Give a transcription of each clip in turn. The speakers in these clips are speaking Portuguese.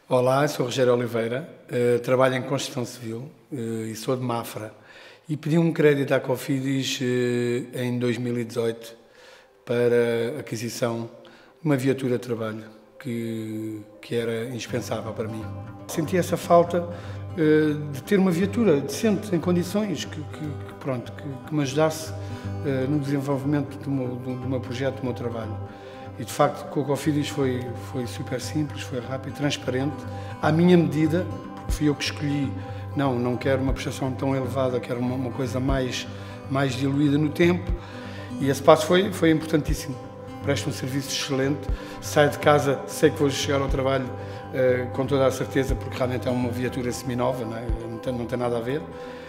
Olá, sou Rogério Oliveira, trabalho em construção civil e sou de Mafra. E pedi um crédito à Cofidis em 2018 para aquisição de uma viatura de trabalho que era indispensável para mim. Senti essa falta de ter uma viatura decente, em condições, que me ajudasse no desenvolvimento do meu projeto, do meu trabalho. E de facto com a Cofidis foi super simples, foi rápido, transparente, à minha medida, porque fui eu que escolhi. Não quero uma prestação tão elevada, quero uma coisa mais diluída no tempo, e esse passo foi importantíssimo. Presto um serviço excelente, saio de casa, sei que vou chegar ao trabalho com toda a certeza, porque realmente é uma viatura seminova, não tem nada a ver,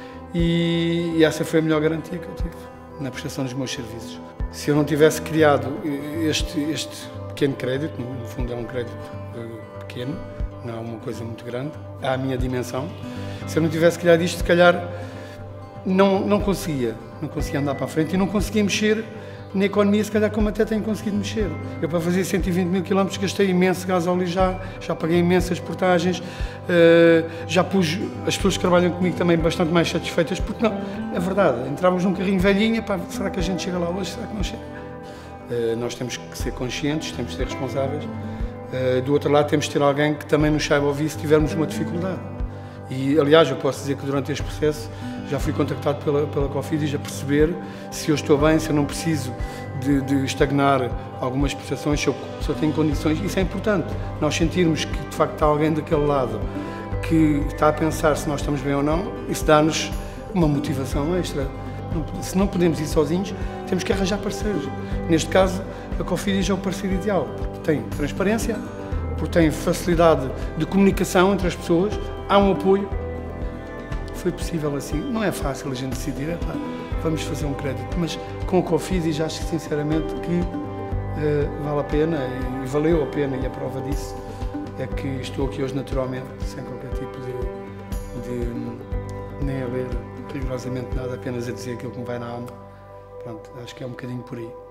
e essa foi a melhor garantia que eu tive na prestação dos meus serviços. Se eu não tivesse criado este pequeno crédito, no fundo é um crédito pequeno, não é uma coisa muito grande, à minha dimensão, se eu não tivesse criado isto, se calhar não conseguia andar para a frente e não conseguia mexer na economia, se calhar como até tenho conseguido mexer. Eu para fazer 120 mil km gastei imenso gasóleo, já paguei imensas portagens, já pus as pessoas que trabalham comigo também bastante mais satisfeitas, porque não, é verdade, entrávamos num carrinho velhinho, pá, será que a gente chega lá hoje, será que não chega? Nós temos que ser conscientes, temos que ser responsáveis, do outro lado temos que ter alguém que também nos saiba ouvir se tivermos uma dificuldade. E aliás, eu posso dizer que durante este processo já fui contactado pela Cofidis a perceber se eu estou bem, se eu não preciso de estagnar algumas prestações, se eu tenho condições. Isso é importante, nós sentirmos que de facto está alguém daquele lado que está a pensar se nós estamos bem ou não. Isso dá-nos uma motivação extra. Se não podemos ir sozinhos, temos que arranjar parceiros. Neste caso, a Cofidis é o parceiro ideal, porque tem transparência, porque tem facilidade de comunicação entre as pessoas, há um apoio. Foi possível assim. Não é fácil a gente decidir, vamos fazer um crédito, mas com a Cofidis acho que sinceramente que vale a pena e valeu a pena, e a prova disso é que estou aqui hoje naturalmente, sem qualquer tipo de nem a ler rigorosamente nada, apenas a dizer aquilo que me vai na alma. Pronto, acho que é um bocadinho por aí.